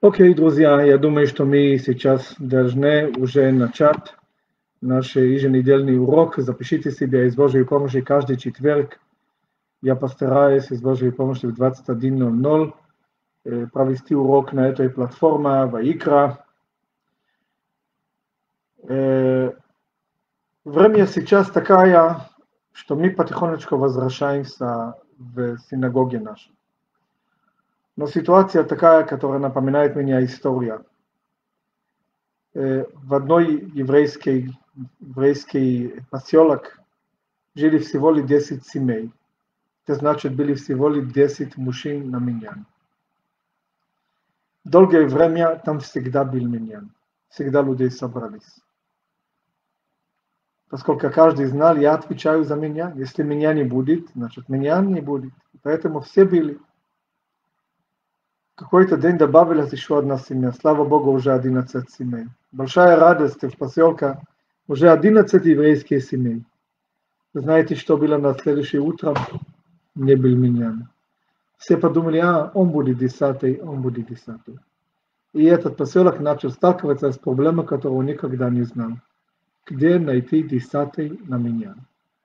Окей, друзья, я думаю, что мы сейчас должны уже начать наш еженедельный урок. Запишите себя из Божьей помощи каждый четверг. Я постараюсь из Божьей помощи в 21:00 провести урок на этой платформе Ваикра. Время сейчас такое, что мы потихонечку возвращаемся в синагоге нашей. Но ситуация такая, которая напоминает мне историю. В одной еврейский поселок жили всего лишь 10 семей. Это значит, были всего лишь 10 мужчин на миньян. Долгое время там всегда был миньян. Всегда люди собрались. Поскольку каждый знал, я отвечаю за миньян. Если меня не будет, значит миньян не будет. Поэтому все были. В какой-то день добавилась еще одна семья. Слава Богу, уже 11 семей. Большая радость в поселке. Уже 11 еврейских семей. Вы знаете, что было на следующее утро? Не был миньян. Все подумали, он будет 10-й, он будет 10-й. И этот поселок начал сталкиваться с проблемой, которую он никогда не знал. Где найти 10-й на миньян?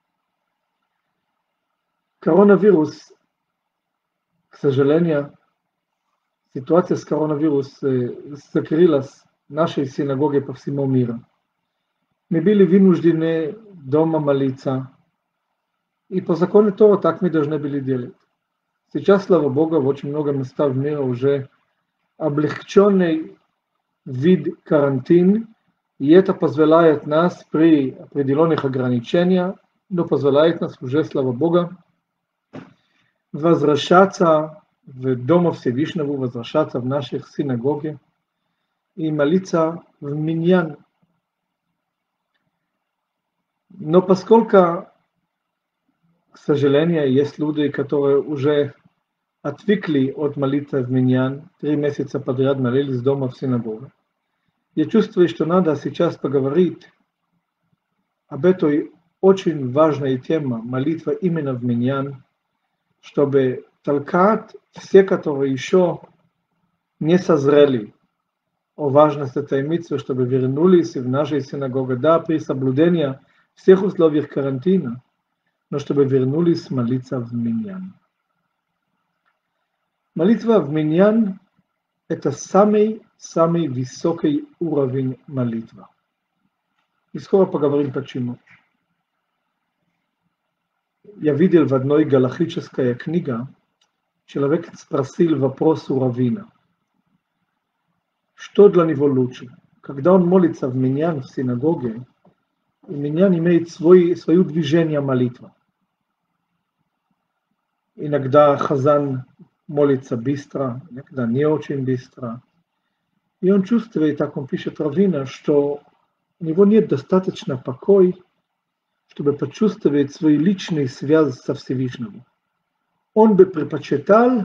Коронавирус, к сожалению, ситуация с коронавирусом закрылась в нашей синагоге по всему миру. Мы были вынуждены дома молиться. И по закону Тора так мы должны были делать. Сейчас, слава Богу, в очень много местах в мире уже облегченный вид карантин, и это позволяет нас при определенных ограничениях, но позволяет нас уже, слава Богу, возвращаться в Дом Всевышнего, возвращаться в наших синагоги и молиться в миньян. Но поскольку, к сожалению, есть люди, которые уже отвыкли от молитвы в миньян, 3 месяца подряд молились дома в синагоге. Я чувствую, что надо сейчас поговорить об этой очень важной теме, молитва именно в миньян, чтобы толкать все, которые еще не созрели о важности этой мицвы, чтобы вернулись в нашу синагогу, да, при соблюдении всех условий карантина, но чтобы вернулись молиться в миньян. Молитва в миньян – это самый высокий уровень молитвы. И скоро поговорим почему. Я видел в одной галахической книге, человек спросил вопрос у раввина. Что для него лучше? Когда он молится в миньян, в синагоге, миньян имеет свое движение молитвы. Иногда хазан молится быстро, иногда не очень быстро. И он чувствует, так он пишет раввина, что у него нет достаточно покоя, чтобы почувствовать свою личную связь со Всевышним. Он бы предпочитал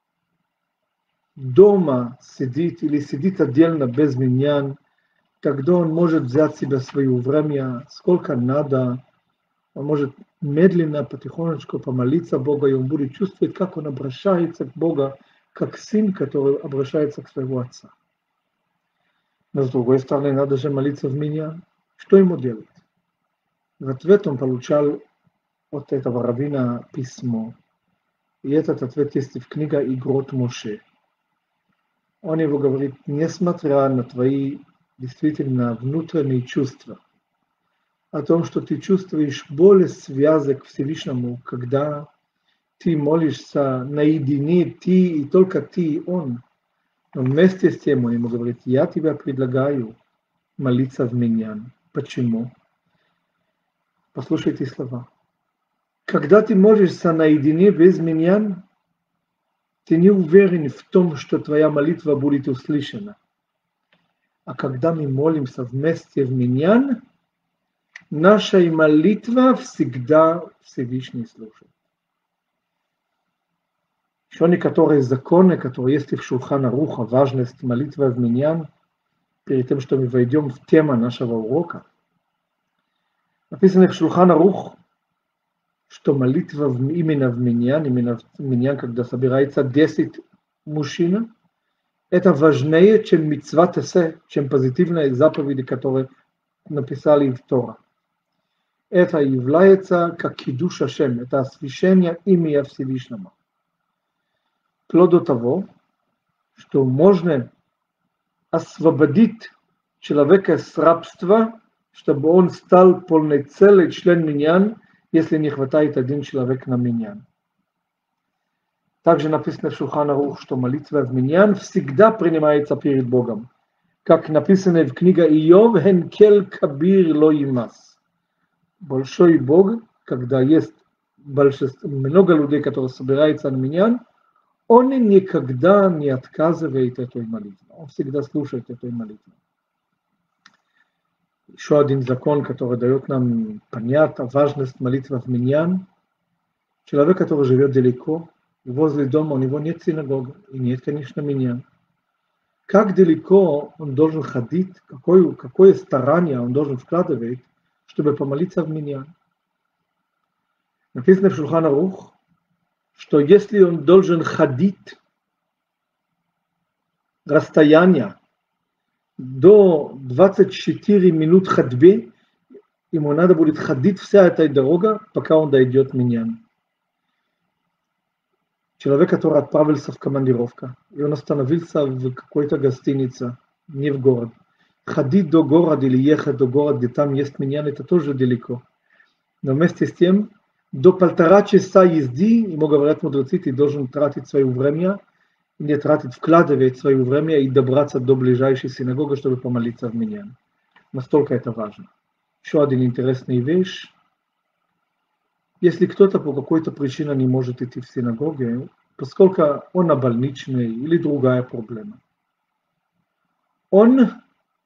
дома сидеть или сидеть отдельно без миньян, тогда он может взять себе свое время, сколько надо, он может медленно, потихонечку помолиться Богу, и он будет чувствовать, как он обращается к Богу, как сын, который обращается к своему отца. Но с другой стороны, надо же молиться в миньян. Что ему делать? В ответ он получал от этого раввина письмо. И этот ответ есть в книге «Игрот Моше». Он его говорит, несмотря на твои действительно внутренние чувства, о том, что ты чувствуешь более связи к Всевышнему, когда ты молишься наедине, ты и только ты и он. Но вместе с тем он ему говорит, я тебе предлагаю молиться в миньян. Почему? Послушайте слова. Когда ты молишься наедине без миньян, ты не уверен в том, что твоя молитва будет услышана. А когда мы молимся вместе в миньян, наша молитва всегда Всевышний слушает. Еще некоторые законы, которые есть в Шулхан Арух, важность молитвы в миньян, перед тем, что мы войдем в тему нашего урока. Написано в Шулхан Арух, что молитва именно в миньян, когда собирается 10 мужчин, Это важнее, чем мицва тесе, чем позитивные заповеди, которые написали в Тора. Это является как кидуш Ашем, это освящение имя Всевышнего. Вплоть до того, что можно освободить человека с рабства, чтобы он стал полноценный член миньян, если не хватает один человек на миньян. Также написано в Шулхан Арух, что молитва в миньян всегда принимается перед Богом. Как написано в книге Иов, «Хенкел кабир ло имас». Большой Бог, когда есть много людей, которые собираются на миньян, он никогда не отказывает этой молитве. Он всегда слушает этой молитвы. Еще один закон, который дает нам понять важность молитвы в миньян. Человек, который живет далеко, возле дома, у него нет синагоги, и нет, конечно, миньян. Как далеко он должен ходить, какое старание он должен вкладывать, чтобы помолиться в миньян. Написано в Шулхан Арух, что если он должен ходить расстояние до 24 минут ходьбы, ему надо будет ходить вся эта дорога, пока он дойдет в миньян. Человек, который отправился в командировку, и он остановился в какой-то гостинице, не в город. Ходить до города или ехать до города, где там есть миньян, это тоже далеко. Но вместе с тем, до 1,5 часа езды, ему говорят мудрецы, ты должен тратить свое время, не тратить, вкладывать свое время и добраться до ближайшей синагоги, чтобы помолиться в миньян. Настолько это важно. Еще один интересный вещь. Если кто-то по какой-то причине не может идти в синагогу, поскольку он на больничной или другая проблема, ему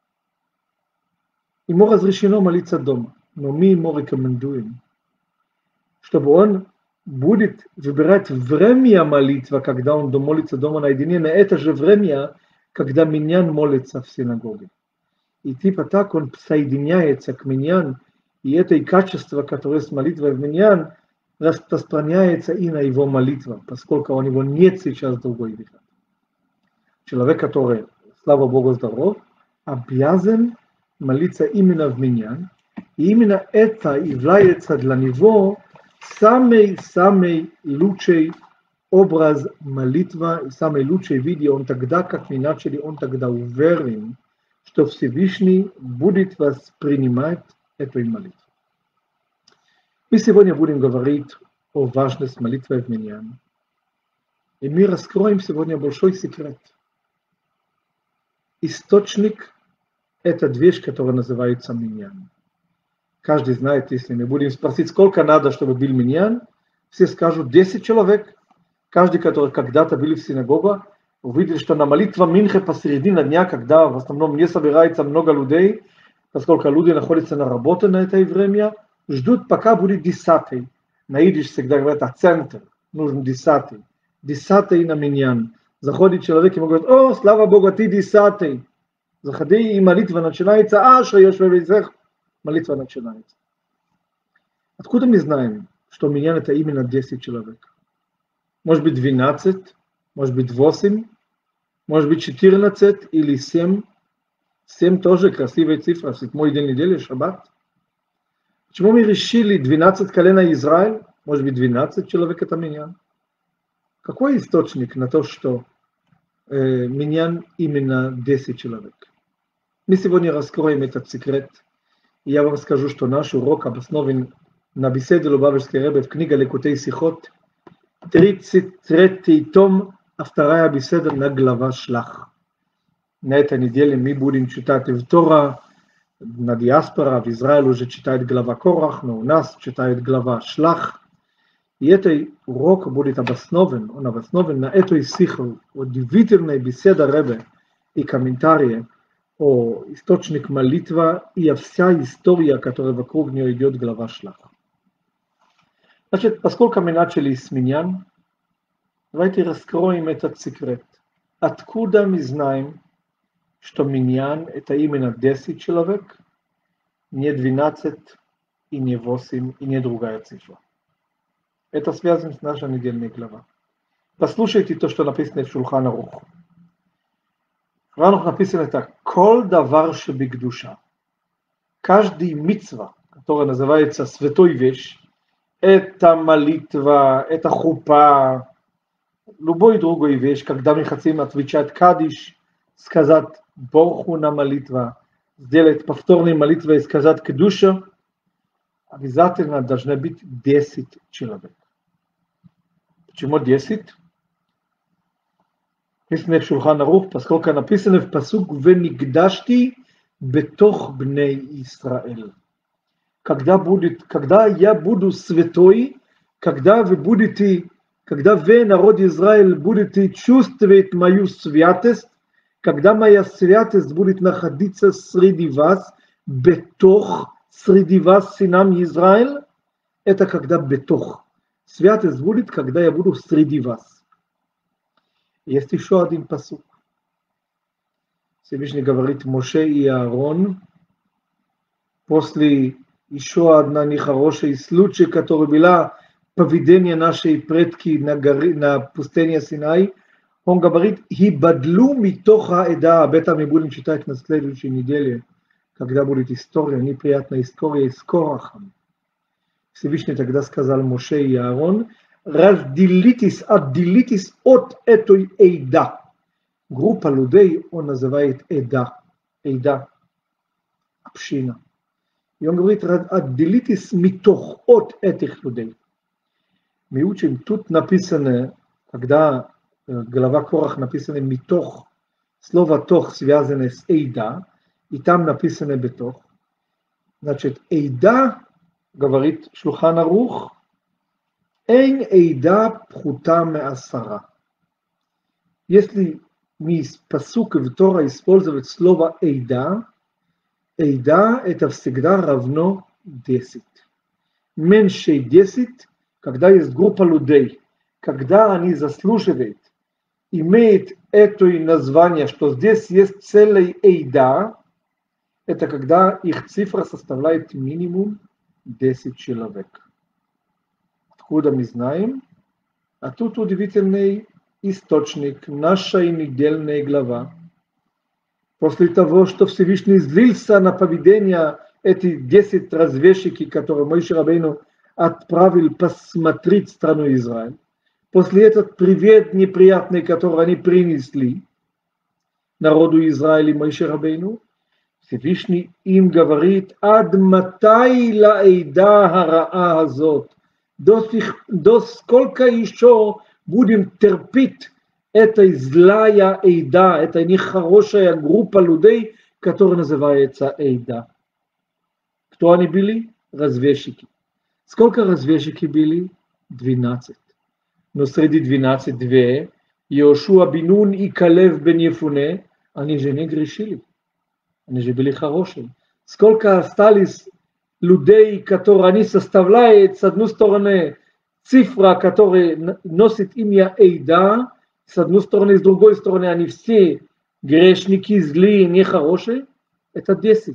разрешено молиться дома, но мы ему рекомендуем, чтобы он будет выбирать время молитвы, когда он молится дома наедине, на это же время, когда миньян молится в синагоге. И типа так он соединяется к миньян, и это и качество, которое с молитвой в миньян, распространяется и на его молитву, поскольку у него нет сейчас другой выхода. Человек, который, слава Богу, здоров, обязан молиться именно в миньян, и именно это является для него самый лучший образ молитвы, и самый лучший видео. Он тогда, как мы начали, он тогда уверен, что Всевышний будет воспринимать эту молитву. Мы сегодня будем говорить о важности молитвы в миньян. И мы раскроем сегодня большой секрет. Источник – это вещь, которая называется миньян. Каждый знает, если мы будем спросить, сколько надо, чтобы был миньян, все скажут 10 человек. Каждый, который когда-то был в синагоге, увидел, что на молитве Минхе посередине дня, когда в основном не собирается много людей, поскольку люди находятся на работе на это время, ждут, пока будет 10. На идиш всегда говорят, центр, нужен 10. 10 на миньян. Заходит человек, ему говорит, о, слава Богу, ты 10. Заходи, и молитва начинается, молитва начинается. Откуда мы знаем, что миньян это именно 10 человек? Может быть 12, может быть 8, может быть 14 или 7. 7 тоже красивая цифра, 7-й день недели, шаббат. Почему мы решили 12 колена Израиль? Может быть 12 человек это миньян? Какой источник на то, что миньян именно 10 человек? Мы сегодня раскроем этот секрет. И я вам скажу, что наш урок обоснован на беседе Лубавичской Ребе в книге Лекутей Сихот, 33 том, а вторая беседа на глава Шлах. На этой неделе мы будем читать в Тора, на диаспора, в Израиле уже читает глава Корах, но у нас читает глава Шлах. И этот урок будет обоснован на этой сихе, удивительной беседе Ребе и комментарии о источник молитвы и о вся история, которая вокруг нее идет, глава Шлах. Значит, поскольку мы начали с миньян, давайте раскроем этот секрет. Откуда мы знаем, что миньян это именно 10 человек, не 12 и не 8 и не другая цифра? Это связано с нашей недельной главой. Послушайте то, что написано в Шулхан Арух. Ранух написано так: «Кол давар шебикдуша». Каждый мицва, которая называется святой вещь, это молитва, это хупа, любой другой вещь, когда мы хотим отвечать кадиш, сказать Борху на молитва, сделать повторные молитвы и сказать кедуша, обязательно должно быть 10 человек. Почему 10? Написано в Шулхан Арух, поскольку написано в пасук «Венигдашти бетох бней Исраэль». Когда я буду святой, когда вы, народ Израиль, будете чувствовать мою святость, когда моя святость будет находиться среди вас, бетох, среди вас, сынам Израиль, это когда бетох. Святость будет, когда я буду среди вас. Есть еще один пасук. Всевышний говорит Моше и Аарон, после еще одна нехорошая случай, которая была поведение нашей предки на пустыне Синай, он говорит, «Хибадлу митоха эда», об этом мы будем читать на следующей неделе, когда будет история, неприятная история с Корахом. Всевышний тогда сказал Моше и Аарон, «Отделитесь от этой эйда». Группа людей он называет эйда, община. И он говорит, отделитесь митох от этих людей. Мы учим, тут написано, когда глава Корах написано митох, слово тох связано с эйда, и там написано бетох. Значит, эйда, говорит Шулхан Арух, эйн эйда пхута меасара. Если мы из пасука в Тора использовать слово эйда, эйда это всегда равно 10. Меньше 10, когда есть группа людей, когда они заслуживают, имеют это название, что здесь есть целая эйда, это когда их цифра составляет минимум 10 человек. Откуда мы знаем? А тут удивительный источник, наша недельная глава. После того, что Всевышний злился на поведение эти 10 разведчиков, которые Моше Рабейну отправил посмотреть страну Израиль, после этого привет неприятный, который они принесли народу Израиля и Моше Рабейну, Всевышний им говорит, «Ад матай ла эйда хараа азот». До сколько еще будем терпеть этой злая эйда, это нехорошая группа людей, которая называется эйда. Кто они были? Разведчики. Сколько разведчики были? 12. Но среди 12 две, Йошуа бен Нун и Калев бен Ефуне, они же не грешили. Они же были хорошие. Сколько остались людей, которые они составляют, с одной стороны, цифра, которая носит имя Эйда, с одной стороны, с другой стороны, они все грешники, злые, нехорошие, это 10.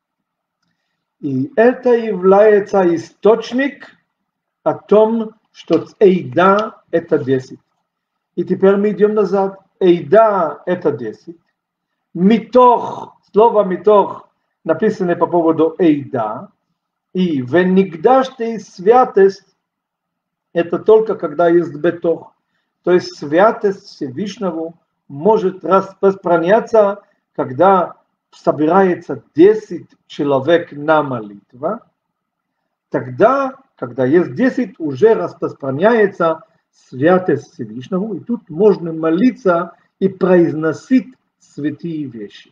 И это является источник о том, что Эйда это 10. И теперь мы идем назад. Эйда это 10. Митох, слово митох написано по поводу Эйда. И венигдашти святость это только когда есть бетох. То есть святость Всевышнего может распространяться, когда собирается 10 человек на молитву. Тогда, когда есть 10, уже распространяется святость Всевышнего. И тут можно молиться и произносить святые вещи.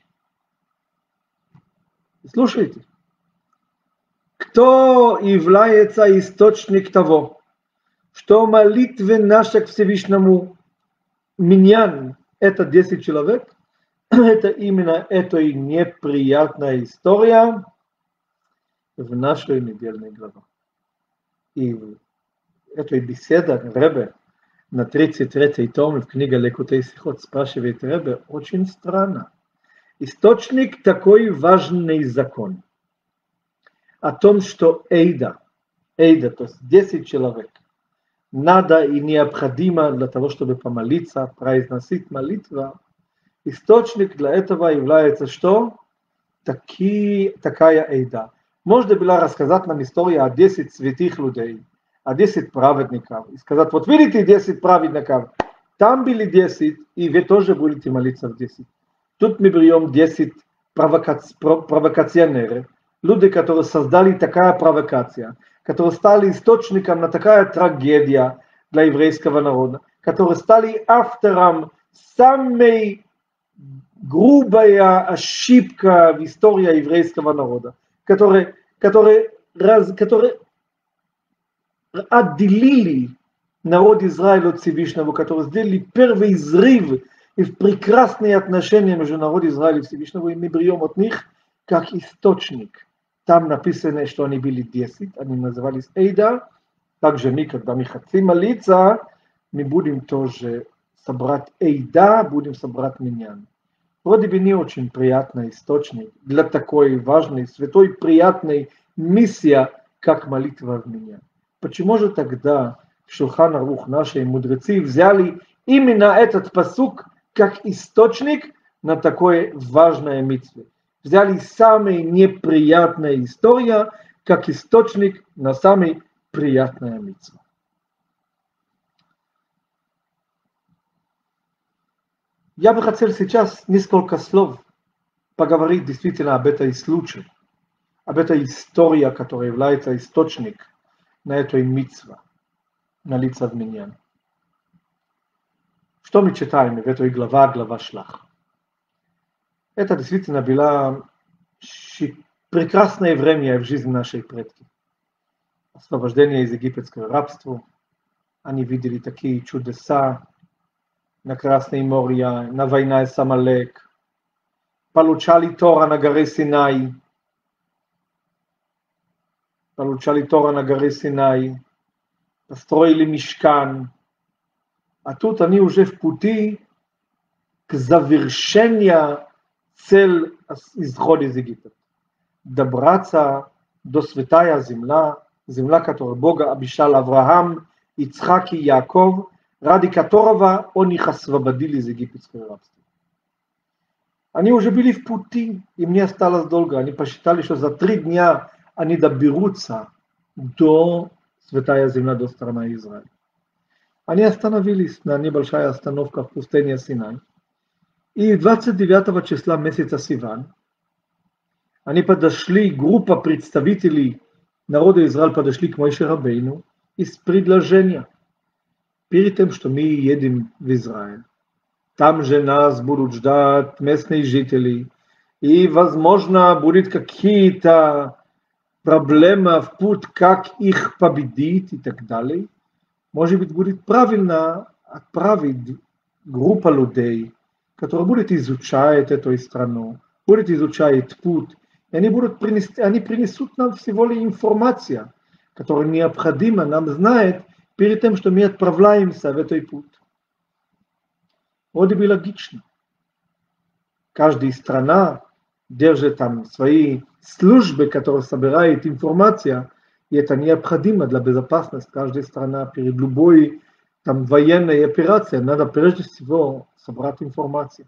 Слушайте. Кто является источник того, что молитвы наши к Всевышнему миньян это 10 человек, это именно эта неприятная история в нашей недельной главе. И эта беседа Ребе на 33-й том в книге Лекутей Сихот спрашивает Ребе очень странно. Источник такой важный закон о том, что Эйда, то есть 10 человек, надо и необходимо для того, чтобы помолиться, произносить молитву, Источник для этого является что? Такая эйда. Можно было рассказать нам историю о 10 святых людей, о 10 праведников. И сказать, вот видите 10 праведников, там были 10, и вы тоже будете молиться в 10. Тут мы берем 10 провокационеров, люди, которые создали такая провокация, которые стали источником на такая трагедия для еврейского народа, которые стали автором самой грубая ошибка в истории еврейского народа, которые отделили народ Израиля от Всевышнего, которые сделали первый взрыв и в прекрасные отношения между народом Израиля и Всевышнего, и мы берем от них как источник. Там написано, что они были 10, они назывались Эйда. Также мы, когда мы хотим молиться, мы будем тоже собрать Эйда, будем собрать миньян. Вроде бы не очень приятный источник для такой важной, святой, приятной миссии, как молитва в миньян. Почему же тогда в Шулхан Арух наши мудрецы взяли именно этот пасук как источник на такое важное мицве? Взяли самая неприятная история как источник на самая приятная мицва. Я бы хотел сейчас несколько слов поговорить действительно об этой случае, об этой истории, которая является источник на этой мицве, молиться в миньян. Что мы читаем в этой глава Шлах? Это действительно было прекрасное время в жизни нашей предки. Освобождение из египетского рабства. Они видели такие чудеса на Красное море, на войне с Амалек. Получали Тора на горе Синай. Построили Мишкан. А тут они уже в пути к завершению цель исхода из Египта. Добраться до святая земля, земля, которую Бог обещал Авраам, Ицхак и Яков, ради которого он их освободил из египетского рабства. Они уже были в пути, им не осталось долго. Они посчитали, что за 3 дня они доберутся до святая земля, до страны Израиля. Они остановились на небольшая остановка в пустыне Синай. И 29 числа месяца Сиван они подошли, группа представителей народа Израиля подошли к Моше Рабейну из предложения. Перед тем, что мы едем в Израиль, там же нас будут ждать местные жители, и, возможно, будут какие-то проблемы в путь, как их победить и так далее. Может быть, будет правильно отправить группу людей, которые будут изучать эту страну, будут изучать путь, и они принесут нам всего лишь информацию, которая необходима нам знать перед тем, что мы отправляемся в этот путь. Вроде бы логично. Каждая страна держит там свои службы, которые собирают информацию, и это необходимо для безопасности каждой страны. Перед любой там военной операцией надо прежде всего собрать информацию.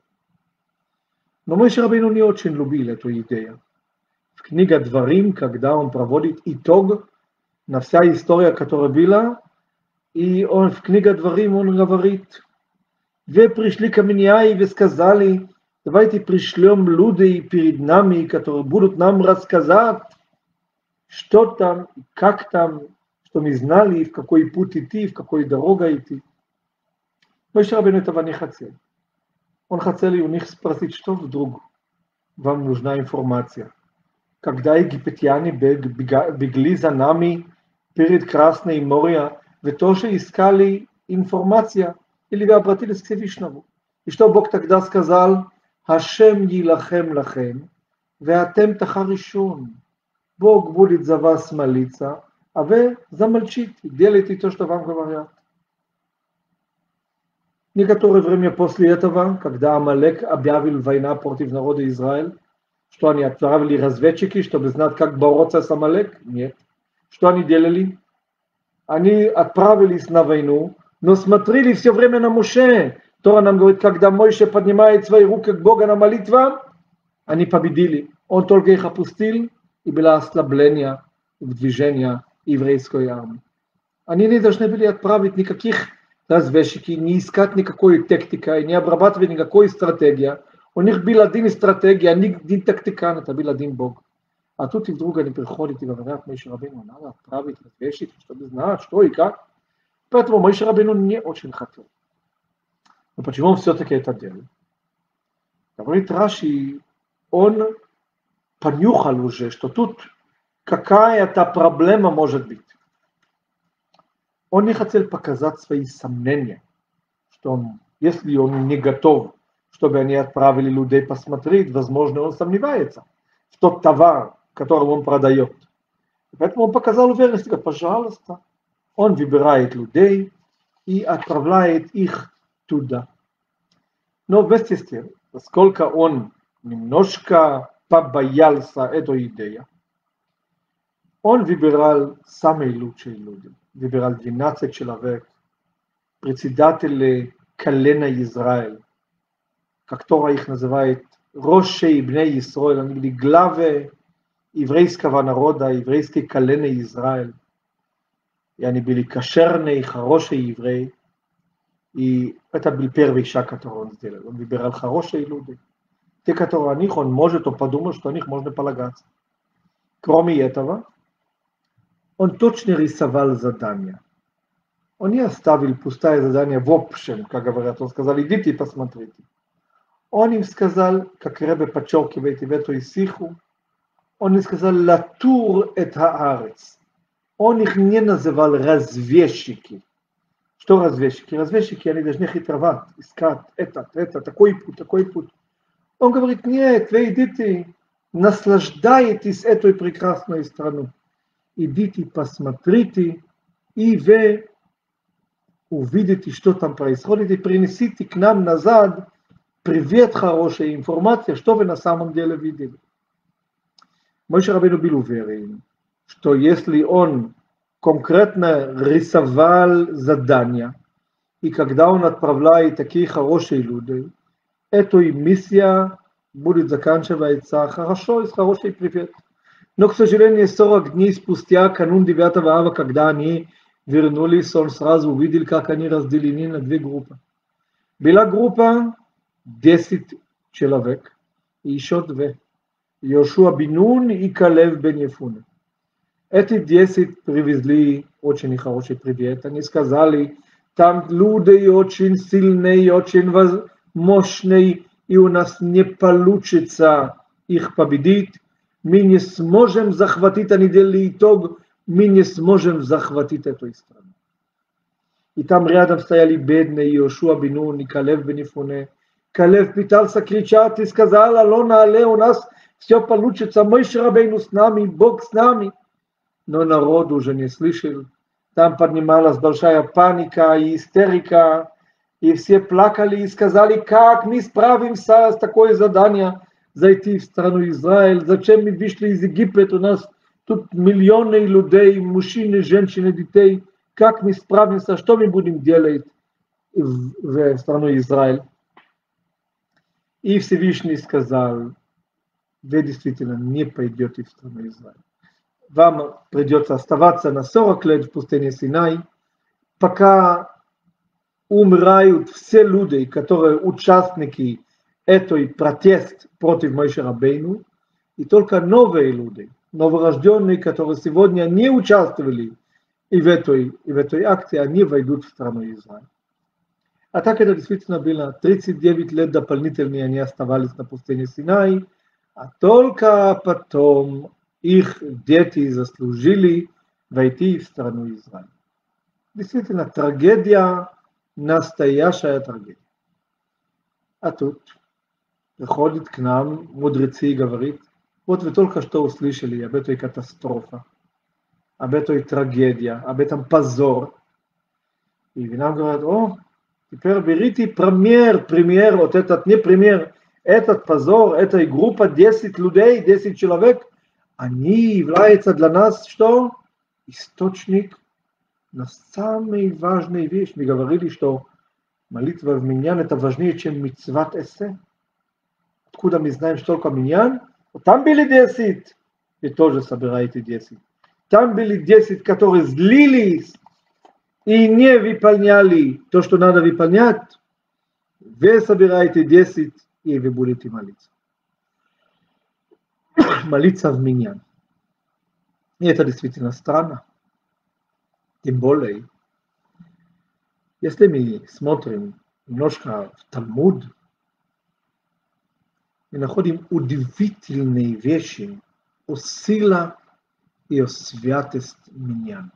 Но Моше Рабейну не очень любил эту идею. В книге Дворим, когда он проводит итог на вся история, которая была, и он в книге Дворим он говорит: вы пришли ко мне и вы сказали, давайте пришлем людей перед нами, которые будут нам рассказать, что там, как там, что мы знали, в какой путь идти, в какой дорогу идти. Моше Рабейну этого не хотел. Он хотел у них спросить, что вдруг вам нужна информация. Когда египтяне бегли за нами перед Красным морем, вы тоже искали информацию, или вы обратились к Всевышнему? И что Бог тогда сказал? Хашем йилахем лахем, веатем тахаришун. Бог будет за вас молиться, а вы замолчите, делайте то, что вам говорят. Некоторое время после этого, когда Амалек объявил войну против народа Израиля, что они отправили разведчики, чтобы знать, как бороться с Амалек? Нет. Что они делали? Они отправились на войну, но смотрели все время на Моше. Тора нам говорит, когда Мойше поднимает свои руки к Богу на молитву, они победили. Он только их опустил, и было ослабление в движении еврейской армии. Они не должны были отправить никаких разведчиков, не искать никакой тактики, не обрабатывать никакой стратегии. У них был один стратегия, один тактикан, это был один Бог. А тут и вдруг они приходят и говорят, Моше Рабейну, надо отправить разведчиков, чтобы знать, что и как. Поэтому Моше Рабейну не очень хотел. Но почему он все-таки это делал? Говорит Раши, он понюхал уже, что тут какая-то проблема может быть. Он не хотел показать свои сомнения, что он, если он не готов, чтобы они отправили людей посмотреть, возможно, он сомневается в тот товар, который он продает. Поэтому он показал уверенность, говорит, пожалуйста, он выбирает людей и отправляет их туда. Но вместе с тем, поскольку он немножко побоялся этой идеи, он выбирал самые лучшие люди. Выбирал 12 человек, председатели колена Израиль, как Тора их называет, Рошей Бней Исраэль, они были главы еврейского народа, еврейской колена Израиль. И они были кошерные, хорошие евреи. И это был первый шаг, который он сделал. Он выбирал хорошие люди. Те, которые о них он может, он подумал, что о них можно полагаться. Кроме этого, он точно рисовал задания. Он не оставил пустое задание в общем, как говорят. Он сказал, идите и посмотрите. Он им сказал, как Ребе подчеркивает в эту сиху, он им сказал, латур эт хаарец. Он их не называл разведчики. Что разведчики? Разведчики, они должны хитровать, искать такой путь. Он говорит, нет, вы идите, наслаждайтесь этой прекрасной страной. Идите, посмотрите, и вы увидите, что там происходит, и принесите к нам назад привет, хорошая информация, что вы на самом деле видели. Моше Рабейну был уверен, что если он конкретно рисовал задания, и когда он отправляет такие хорошие люди, эта миссия будет заканчиваться хорошо и с хорошей привет. Но, к сожалению, 40 дней спустя, канун 9 ава, когда они вернулись, он сразу увидел, как они разделены на две группы. Была группа 10 человек, и еще две. Йошуа бен Нун и Калев бен Ефуне. Эти 10 привезли очень хороший привет. Они сказали, там люди очень сильные, очень мощные, и у нас не получится их победить. Мы не сможем захватить, они делали итог, мы не сможем захватить эту страну. И там рядом стояли бедные Йошуа бен Нун и Калев бен Ефуне. Калев пытался кричать и сказал, алло, але, у нас все получится, Моше Рабейну с нами, Бог с нами. Но народ уже не слышал. Там поднималась большая паника и истерика, и все плакали и сказали, как мы справимся с такой заданием, зайти в страну Израиль, зачем мы вышли из Египта, у нас тут миллионы людей, мужчины, женщины, детей, как мы справимся, что мы будем делать в страну Израиль. И Всевышний сказал, вы действительно не пойдете в страну Израиль. Вам придется оставаться на 40 лет в пустыне Синай, пока умирают все люди, которые участники этой протест против Моше Рабейну, и только новые люди, новорожденные, которые сегодня не участвовали и в этой акции, они войдут в страну Израиль. А так это действительно было 39 лет дополнительные, они оставались на пустыне Синай, а только потом их дети заслужили войти в страну Израиль. Действительно, трагедия, настоящая трагедия. А тут приходит к нам мудрецы и говорит, вот вы только что услышали об этой катастрофе, об этой трагедии, об этом позор. И вы нам говорят, о, теперь берите пример, вот этот, не пример, этот позор, эта группа 10 людей, 10 человек, они являются для нас что? Источник на самые важные вещи. Мы говорили, что Молитва в миньян это важнее, чем мицват эссе. Откуда мы знаем, что только миньян? Там были 10, и тоже собираете 10. Там были 10, которые злились и не выполняли то, что надо выполнять. Вы собираете 10, и вы будете молиться. Молиться в миньян. И это действительно странно. Тем более, если мы смотрим немножко в Талмуд, мы находим удивительные вещи о силе и о святости миньян.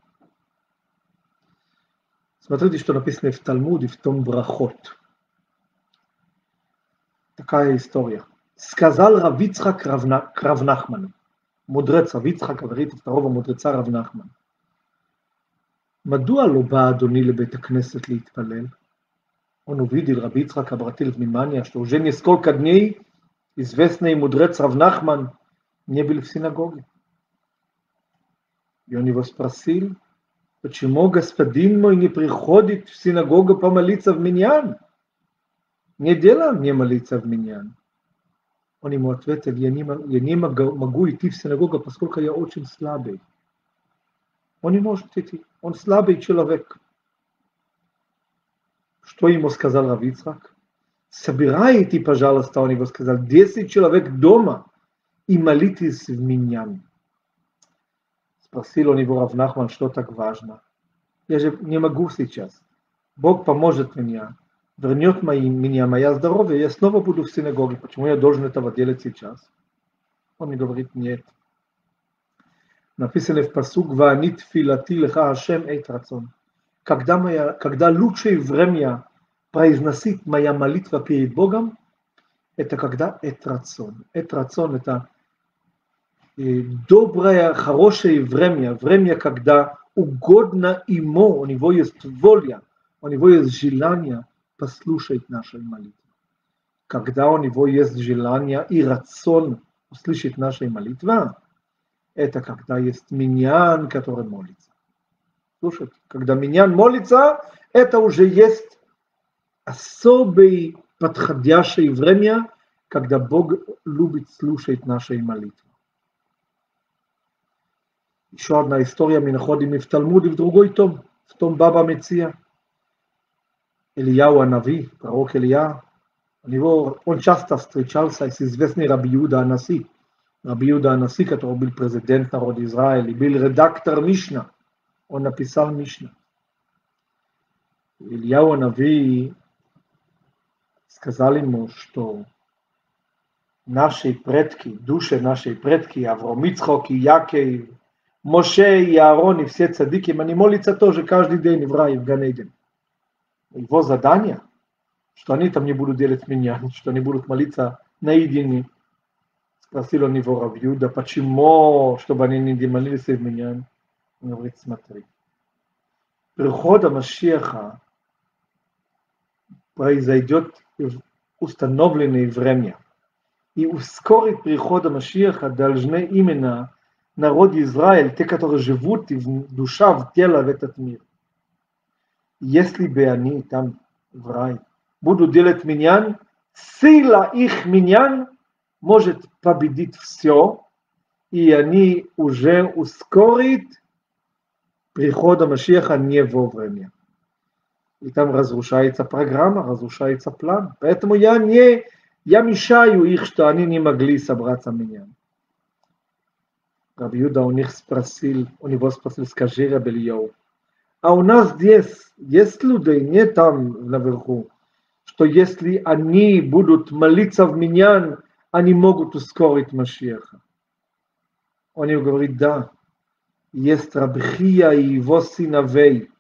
Смотрите, что написано в Талмуде, в том Брахот. Такая история. Сказал Рав Ицхак Рав Нахману, мудрец Рав Ицхак, говорит второго мудреца Рав Нахман. מדוע לא בא אדוני לבית הכנסת להתפלל? Он увидел Рав Ицхак, обратил внимание, что уже несколько дней известный мудрец Рав Нахман не был в синагоге. И он его спросил, почему господин мой не приходит в синагогу помолиться в миньян? Не дело мне молиться в миньян. Он ему ответил, я не могу идти в синагогу, поскольку я очень слабый. Он не может идти, он слабый человек. Что ему сказал Рав Ицхак? Собирайте, пожалуйста, он ему сказал, 10 человек дома и молитесь в миньян. Спросил он его Рав Нахман, что так важно. Я же не могу сейчас. Бог поможет мне, вернет меня мое здоровье, я снова буду в синагоге. Почему я должен этого делать сейчас? Он мне говорит, нет. Написано в пасук «Ваани тфилати леха Ашем эйт рацон». Когда лучшее время произносить моя молитва перед Богом, это когда эт рацон. Эт рацон это доброе, хорошее время, когда угодно ему, у него есть воля, у него есть желание послушать наши молитвы. Когда у него есть желание и рацион услышать наши молитвы, это когда есть миньян, который молится. Слушайте, когда миньян молится, это уже есть особое подходящее время, когда Бог любит слушать наши молитвы. Еще одна история мы находим и в Талмуде, в другой том, в том Баба Меция. Ильяу Анави, пророк Илья, он часто встречался с известным Раби Иуда Анаси. Раби Иуда Анаси, который был президент народа Израиля, был редактор Мишна. Он написал Мишна. Ильяу Анави сказал ему, что наши предки, души нашей предки, Авраам, Ицхак и Яков, Моше и Аарон и все цадики, они молятся тоже каждый день в рай, в Ганеден. Его задание, что они там не будут делать миньян, что они будут молиться наедине. Спросил он его Рав Иуда, почему, чтобы они не молились в миньян? Он говорит, смотри, прихода Машиаха произойдет в установленное время. И ускорить прихода Машиаха должны именно народ Израиль, те, которые живут в душа, в тело, в этот мир. Если бы они там в рай будут делать миньян, сила их миньян может победить все, и они уже ускорят прихода Машиаха не вовремя. И там разрушается программа, разрушается план. Поэтому я мешаю их, что они не могли собраться в миньян. Рав Иуда у него спросил, скажи, Рав Ильяу, а у нас здесь есть люди, не там наверху, что если они будут молиться в миньян, они могут ускорить Машиаха. Он ему говорит, да, есть Раби Хия и его сыновей.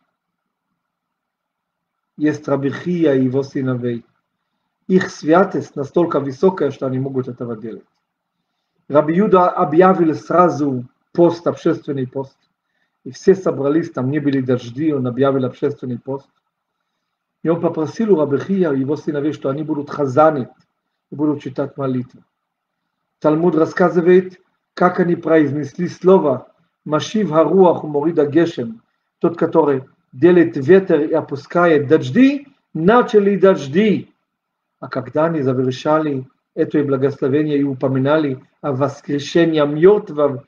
Есть Раби Хия и его сыновей. Их святость настолько высокая, что они могут этого делать. Раби Иуда объявил сразу пост, общественный пост. И все собрались, там не были дожди, он объявил общественный пост. И он попросил у Раби Хия и его сыновей, что они будут хазанить и будут читать молитву. Талмуд рассказывает, как они произнесли слово «Машив харуах уморид агешем», тот, который делает ветер и опускает дожди, начали дожди. А когда они завершали это благословение и упоминали о воскрешении мертвых,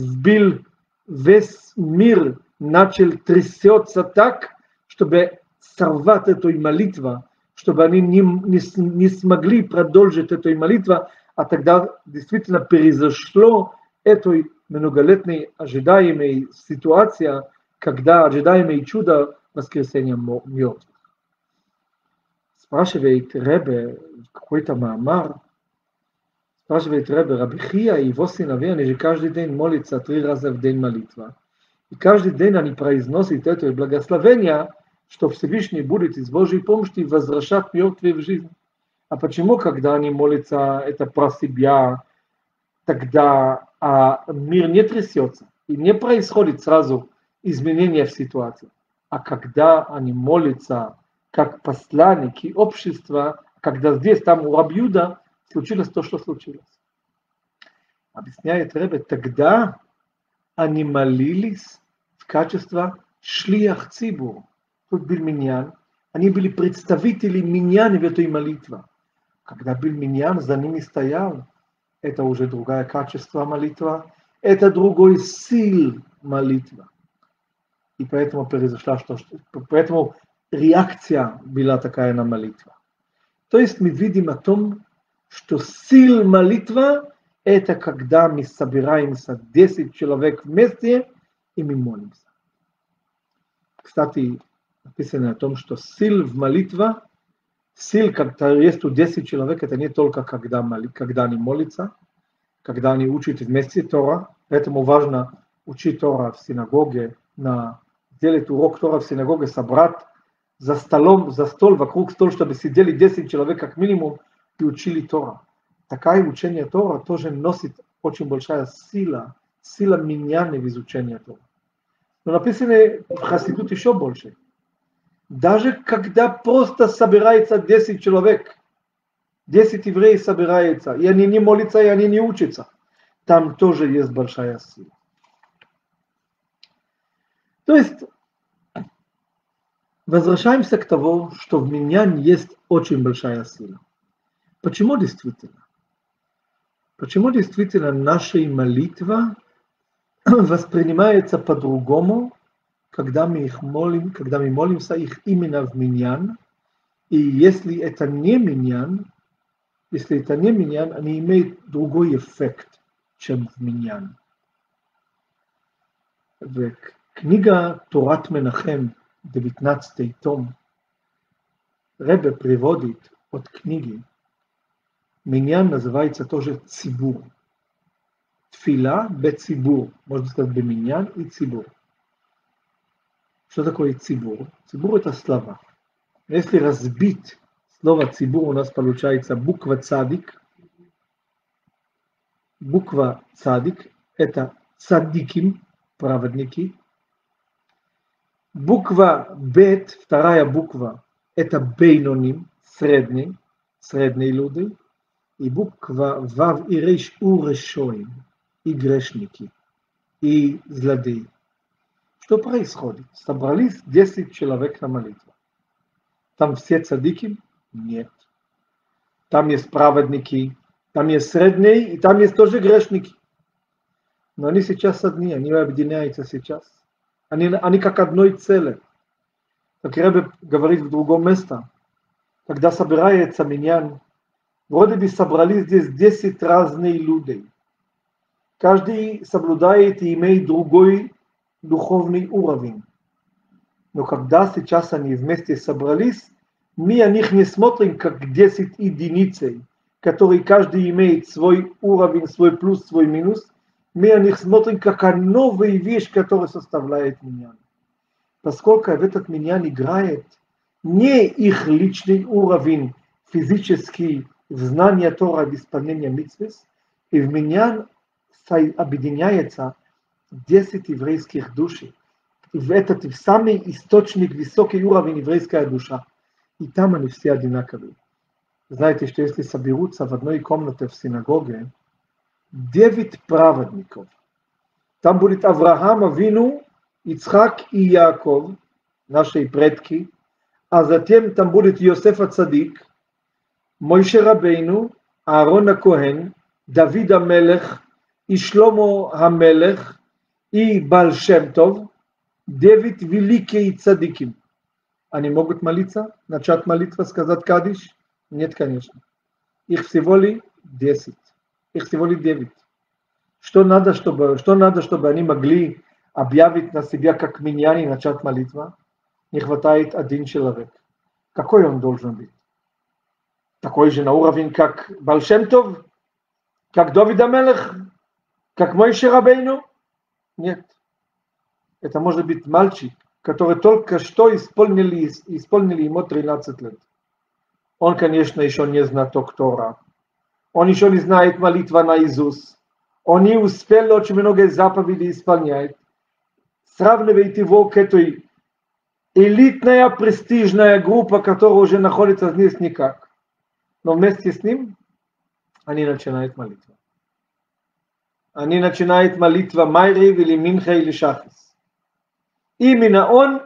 весь мир начал трясется так, чтобы сорвать эту молитву, чтобы они не смогли продолжить эту молитву, а тогда действительно произошло этой многолетней ожидаемой ситуация, когда ожидаемое чудо воскресения мертвых. Спрашивает Ребе какой-то маамар, спрашивает Ребе, Раби Хия и его сыновья, они же каждый день молятся 3 раза в день молитва. И каждый день они произносят это благословение, что Всевышний будет из Божьей помощи возвращать мертвых в жизнь. А почему, когда они молятся это про себя, тогда мир не трясется и не происходит сразу изменения в ситуации? А когда они молятся как посланники общества, когда здесь, там у Раби Юда случилось то, что случилось. Объясняет Ребе, тогда они молились в качестве шлиах цибур, тут был миньян, они были представители миньяна в этой молитве. Когда был миньян, за ними стоял, это уже другое качество молитвы, это другой сил молитвы. И поэтому произошла, поэтому реакция была такая на молитву. То есть мы видим о том, что сила молитвы – это когда мы собираемся 10 человек вместе и мы молимся. Кстати, написано о том, что сила в молитве, сила, когда есть у 10 человек, это не только когда они молятся, когда они учат вместе Тора. Поэтому важно учить Тора в синагоге, сделать урок Тора в синагоге, собрать за стол, вокруг стола, чтобы сидели 10 человек как минимум и учили Тора. Такое учение Тора тоже носит очень большая сила миньяна в изучении Тора. Но написано в Хасидут еще больше. Даже когда просто собирается 10 человек, 10 евреев собираются, и они не молятся, и они не учатся, там тоже есть большая сила. То есть, возвращаемся к тому, что в миньяне есть очень большая сила. Почему действительно? Почему действительно наша молитва воспринимается по-другому, когда мы молимся их именно в миньян, и если это не миньян, они имеют другой эффект, чем в миньян. В книга Торат Менахем, 19 том, Ребе приводит от книги, миньян называется тоже цибур. Тфила бецибур, можно сказать беминьян и цибур. Что такое цибур? Цибур это слова. Если разбить слово цибур, у нас получается буква цадик. Буква цадик это цадиким, праведники. Буква бет, вторая буква, это бейноним, средние люди. И буква вав и рейш урешоим, и грешники, и злодеи. Что происходит? Собрались 10 человек на молитву. Там все цадики? Нет. Там есть праведники, там есть средние, и там есть тоже грешники. Но они сейчас одни, они объединяются сейчас. Они как одной цели. Как Ребе говорит в другом месте, когда собирается миньян, вроде бы собрались здесь 10 разных людей. Каждый соблюдает и имеет другой духовный уровень. Но когда сейчас они вместе собрались, мы о них не смотрим как 10 единиц, которые каждый имеет свой уровень, свой плюс, свой минус. Мы о них смотрим как о новой вещи, которая составляет миньян. Поскольку в этот миньян играет не их личный уровень физический в знании Тора, в исполнении мицвот, и в миньян объединяется 10 еврейских душ. И в этот самый источник, высокий уровень еврейская душа. И там они все одинаковые. Знаете, что если соберутся в одной комнате в синагоге 9 праведников, там будет Авраам, Авину, Ицхак и Яков, наши предки, а затем там будет Иосиф Ацадик, Мойше Рабейну, Аарон Акоэн, Давид Амелех и Шломо Амелех и Баал Шем Тов, 9 великих цадиким. Они могут молиться, начать молитву, сказать кадиш? Нет, конечно. Их всего ли 10. Их всего ли 9. Что надо, чтобы они могли объявить на себя как миньян и начать молитву? Не хватает один человек. Какой он должен быть? Такой же на уровень, как Баал Шем Тов, как Давид Амелех, как Мойше Рабейну? Нет. Это может быть мальчик, который только что исполнили ему 13 лет. Он, конечно, еще не знаток Тора. Он еще не знает молитва наизусть. Он не успел очень много заповедей исполнять. Сравнивайте его к этой элитная, престижная группа, которая уже находится здесь никак. Но вместе с ним они начинают молитву. Они начинают молитва Майрив или Минха или Шахис. Именно он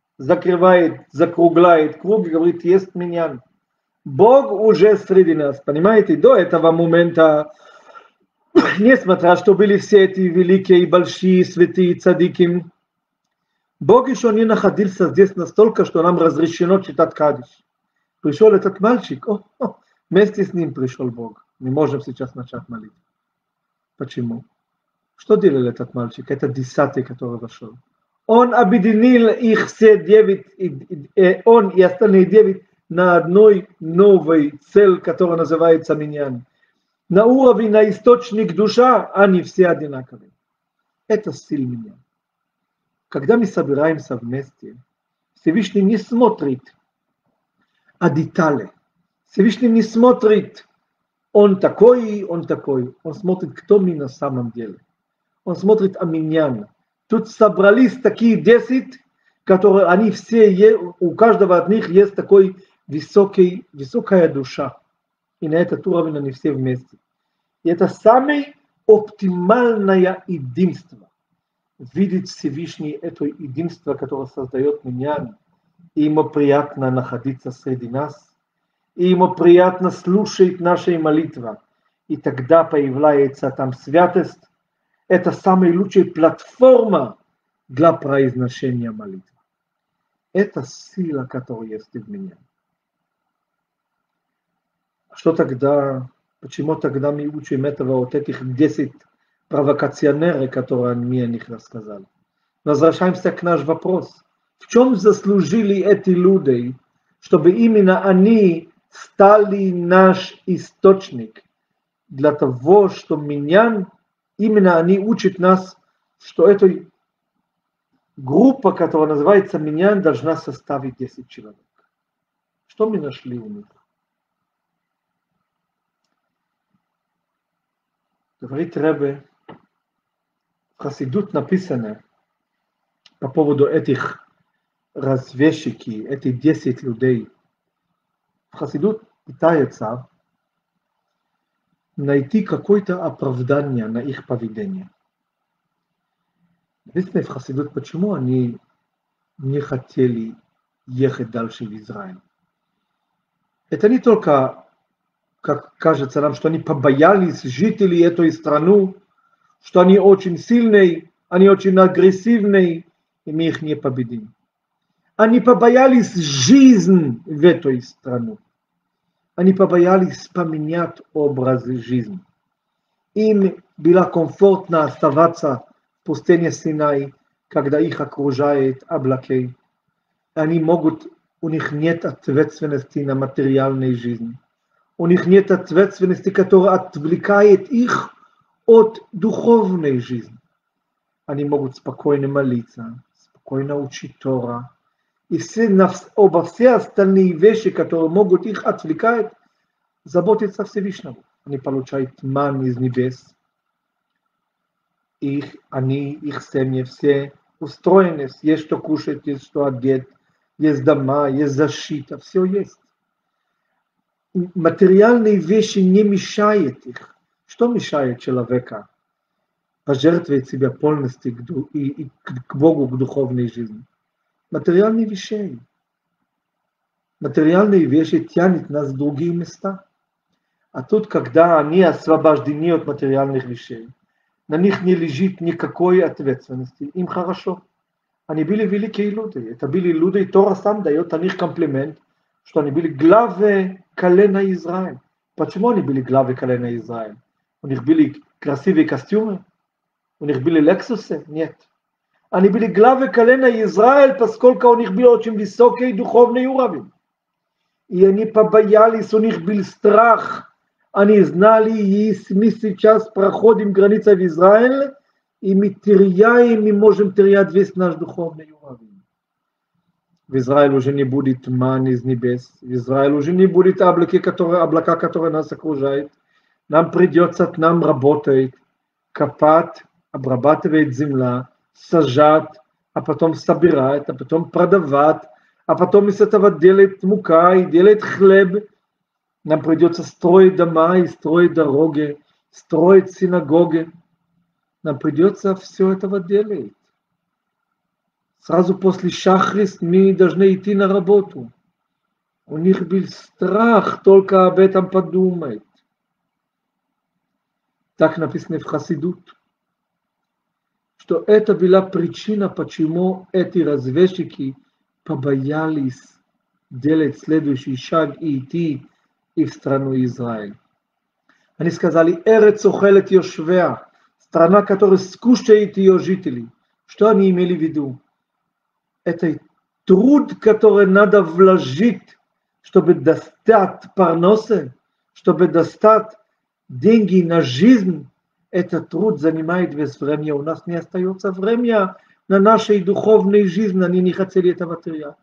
закругляет круг и говорит, есть миньян. Бог уже среди нас. Понимаете, до этого момента, несмотря что были все эти великие, большие, святые цадики, Бог еще не находился здесь настолько, что нам разрешено читать кадиш. Пришел этот мальчик, вместе с ним пришел Бог. Мы можем сейчас начать молиться. Почему? Что делал этот мальчик? Это 10-й, который вошел. Он объединил их все 9, он и остальные 9 на одной новой цель, которая называется миньян. На уровень, на источник душа, они все одинаковые. Это стиль миньян. Когда мы собираемся вместе, Всевышний не смотрит о детали. Всевышний не смотрит, он такой. Он смотрит, кто мы на самом деле. Он смотрит о миньян. Тут собрались такие 10, которые они все, у каждого от них есть такой высокая душа. И на этот уровень они все вместе. И это самое оптимальное единство. Видеть Всевышний это единство, которое создает миньян. И ему приятно находиться среди нас. И ему приятно слушать наши молитвы. И тогда появляется там святость. Это самая лучшая платформа для произношения молитвы. Это сила, которая есть в меня. Что тогда, почему тогда мы учим этого от этих 10 провокационеров, которые мне о них рассказали? Возвращаемся к наш вопрос. В чем заслужили эти люди, чтобы именно они стали наш источник для того, что миньян, именно они учат нас, что эта группа, которая называется миньян, должна составить 10 человек. Что мы нашли у них? Говорит Ребе, в Хасидут написано по поводу этих развешики, этих 10 людей. В Хасидут пытается найти какое-то оправдание на их поведение. Написано в Хасидут, почему они не хотели ехать дальше в Израиль. Это не только, как кажется нам, что они побоялись жителей этой страны, что они очень сильные, они очень агрессивные, и мы их не победим. Они побоялись жизнь в этой стране. Они побоялись поменять образ жизни. Им было комфортно оставаться в пустыне Синай, когда их окружают облаки. Они могут, у них нет ответственности на материальной жизни. У них нет ответственности, которая отвлекает их от духовной жизни. Они могут спокойно молиться, спокойно учить Тора. И обо все остальные вещи, которые могут их отвлекать, заботиться Всевышнему. Они получают ман из небес. Их семьи все устроены. Есть что кушать, есть что одеть, есть дома, есть защита, все есть. Материальные вещи не мешают их. Что мешает человека пожертвовать себя полностью к Богу, к духовной жизни? Материальные вещи. Материальные вещи тянут нас в другие места. А тут, когда они освобождены от материальных вещей, на них не лежит никакой ответственности, им хорошо. Они были великие люди. Это были люди, и Тора сам дает о них комплимент, что они были главы колена Израиля. Почему они были главы колена Израиля? У них были красивые костюмы? У них были лексусы? Нет. Они были главы колена Израиля, поскольку у них был очень высокий духовный уровень. И они побоялись, у них был страх. Они знали, если мы сейчас проходим границу в Израиль, и мы теряем, мы можем терять весь наш духовный уровень. В Израиле уже не будет ман из небес, в Израиле уже не будет облака, которые нас окружают. Нам придется нам работать, копать, обрабатывать земля, сажать, а потом собирать, а потом продавать, а потом из этого делать мука и делать хлеб. Нам придется строить дома и строить дороги, строить синагоги. Нам придется все этого делать. Сразу после шахрис мы должны идти на работу. У них был страх только об этом подумать. Так написано в Хасидут, что это была причина, почему эти разведчики побоялись делать следующий шаг и идти и в страну Израиль. Они сказали, Эрец охелет йошвеа, страна, которая скушает ее жителей. Что они имели в виду? Это труд, который надо вложить, чтобы достать парносы, чтобы достать деньги на жизнь. Этот труд занимает весь время. У нас не остается времени на нашей духовной жизни, они не хотели этого терять.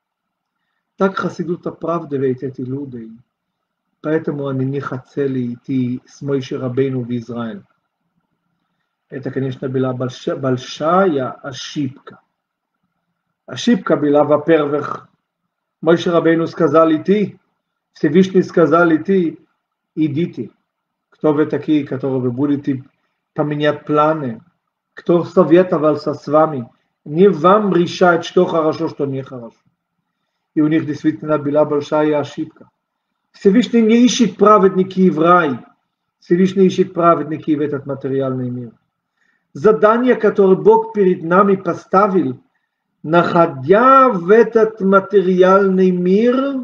Так Хасидут оправдывает эти люди. Поэтому они не хотели идти с Моше Рабейну в Израиль. Это, конечно, была большая ошибка. Ошибка была, во-первых, Моше Рабейну сказал идти, Всевышний сказал идти, идите. Кто вы такие, которые вы будете поменять планы? Кто советовался с вами? Не вам решать, что хорошо, что нехорошо. И у них действительно была большая ошибка. Всевышний не ищет праведники в рай. Всевышний ищет праведники в этот материальный мир. Задание, которое Бог перед нами поставил, находя в этот материальный мир,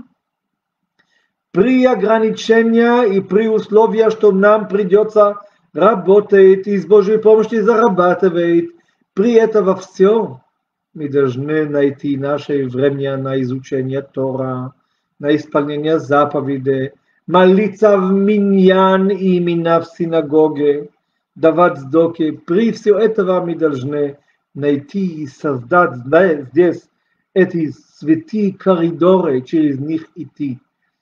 при ограничении и при условии, что нам придется работать и с Божьей помощью зарабатывать, при этом все мы должны найти наше время на изучение Тора, на исполнение заповедей, молиться в миньян именно в синагоге, давать сдоки. При все этого мы должны найти и создать здесь эти святые коридоры, через них идти.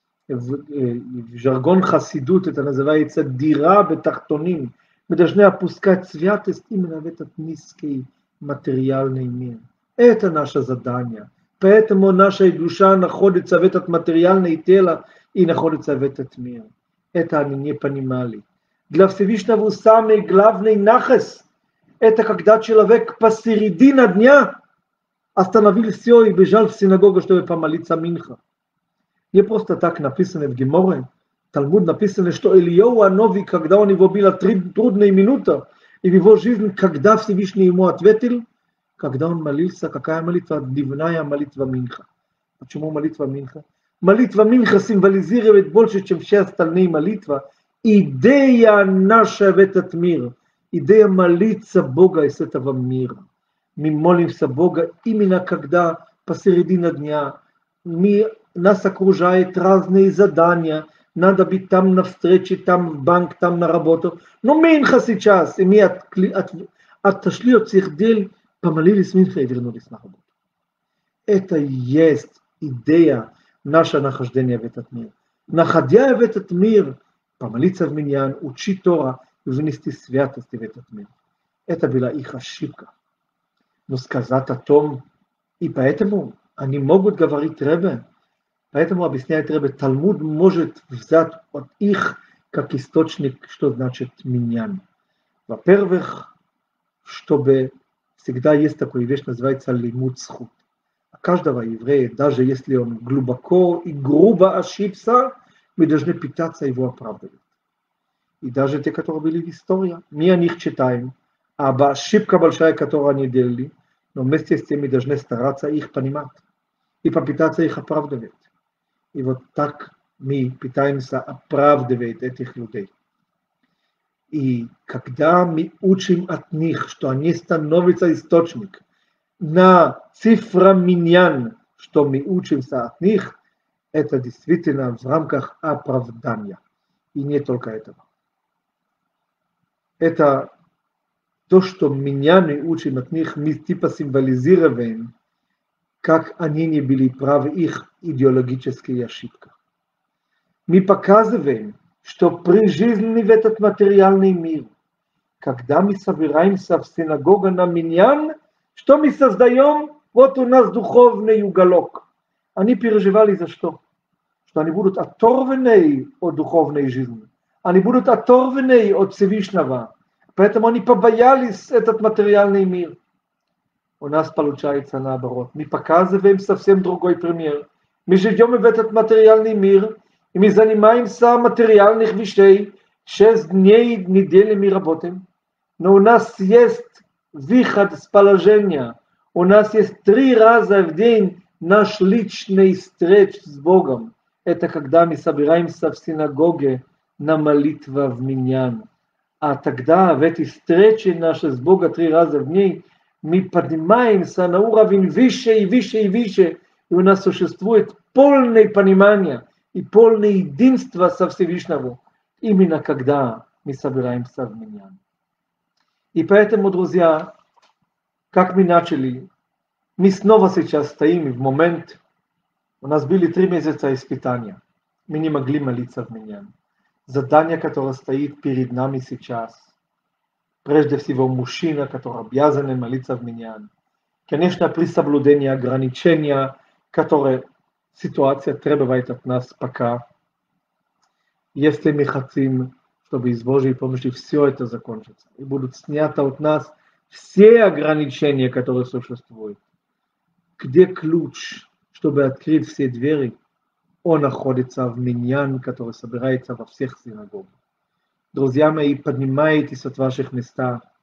В жаргон Хасидут это называется дира бетахтоним. Мы должны опускать святость именно в этот низкий материальный мир. Это наше задание. Поэтому наша душа находится в этот материальное тело и находится в этот мир. Это они не понимали. Для Всевышнего самый главный нахас – это когда человек посередине дня остановил все и бежал в синагогу, чтобы помолиться минха. Не просто так написано в Геморе. Талмуд написано, что Ильяу Анови, когда у него была трудная минута, и в его жизни, когда Всевышний ему ответил, когда он молился, какая молитва? Дивная молитва Минха. Почему молитва Минха? Молитва Минха символизирует больше, чем все остальные молитвы. Идея наша в этот мир. Идея молиться Бога из этого мира. Мы молимся Бога именно когда посередине дня нас окружают разные задания. Надо быть там на встрече, там в банк, там на работу. Но Минха сейчас, и мы отошли от всех дел, помолились Минха и вернулись на работу. Это и есть идея нашего нахождения в этот мир. Находя в этот мир, помолиться в миньян, учить Тора и внести святости в этот мир. Это была их ошибка. Но сказать о том, и поэтому они могут говорить Ребе, поэтому объясняет Ребе, Талмуд может взять от их как источник, что значит миньян. Во-первых, чтобы всегда есть такая вещь, называется лимуд схут. каждого еврея, даже если он глубоко и грубо ошибся, мы должны пытаться его оправдывать. И даже те, которые были в истории, мы о них читаем, об ошибке большая, которую они делали, но вместе с тем мы должны стараться их понимать и попытаться их оправдывать. И вот так мы пытаемся оправдывать этих людей. И когда мы учим от них, что они становятся источник на цифра миньян, что мы учимся от них, это действительно в рамках оправдания. И не только этого. Это то, что миньяны учим от них, мы типа символизируем, как они не были правы, их идеологические ошибки. Мы показываем, что при жизни в этот материальный мир, когда мы собираемся в синагогу на миньян, что мы создаем? Вот у нас духовный уголок. Они переживали за что? Что они будут оторваны от духовной жизни. Они будут оторваны от Всевышнего. Поэтому они побоялись этот материальный мир. У нас получается наоборот. Мы показываем совсем другой пример. Мы живем в этот материальный мир, и мы занимаемся материальных вещей. 6 дней в неделю мы работаем. Но у нас есть выход с положения. У нас есть 3 раза в день наш личный встреч с Богом. Это когда мы собираемся в синагоге на молитву в миньян. А тогда в этой встрече нашей с Богом 3 раза в день мы поднимаемся на уровень выше и выше и выше. И у нас существует полное понимание и полное единство со Всевышним. Именно когда мы собираемся в миньян. И поэтому, друзья, как мы начали, мы снова сейчас стоим в момент, у нас были 3 месяца испытания. Мы не могли молиться в миньян. Задание, которое стоит перед нами сейчас, прежде всего мужчина, который обязан молиться в миньян. Конечно, при соблюдении ограничения, которые ситуация требует от нас пока. Если мы хотим, чтобы из Божьей помощи все это закончится, и будут сняты от нас все ограничения, которые существуют. Где ключ, чтобы открыть все двери? Он находится в миньян, который собирается во всех синагогах. Друзья мои, поднимайтесь от ваших мест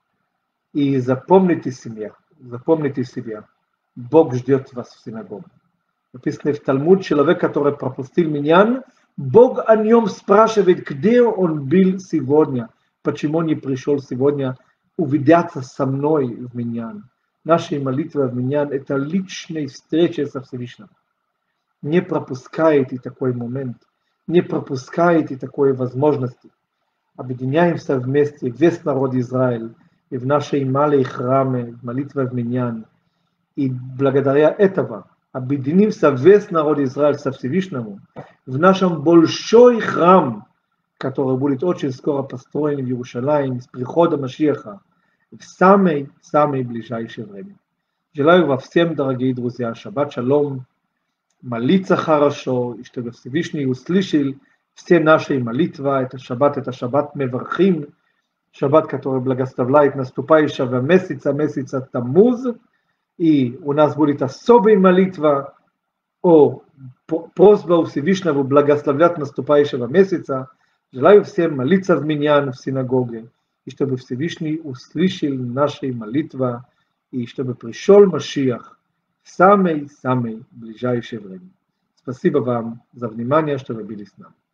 и запомните себя. Бог ждет вас в синагоге. Написано в Талмуд, человек, который пропустил миньян, Бог о нем спрашивает, где он был сегодня, почему не пришел сегодня увидеться со мной в миньян. Наши молитвы в миньян – это личная встреча со Всевышним. Не пропускайте такой момент, не пропускайте такой возможности. Объединяемся вместе, весь народ Израиль, и в нашей малой храме, в молитве в миньян. И благодаря этого объединимся весь народ Израиль со Всевышним в нашем большой храм, который будет очень скоро построен в Иерусалиме с приходом Машиаха в самое ближайшее время. Желаю вам всем, дорогие друзья, шаббат шалом, молиться хорошо, и чтобы Всевышний услышал все наши молитвы. Это шаббат мевархим, шаббат, который благословляет наступающего месяца Таммуз, и у нас будет особая молитва о просьбе у Всевышнего благословлять наступающего месяца. Желаю всем молиться в миньян в синагоге, и чтобы Всевышний услышал наши молитвы, и чтобы пришел Машиах в самое ближайшее время. Спасибо вам за внимание, что вы были с нами.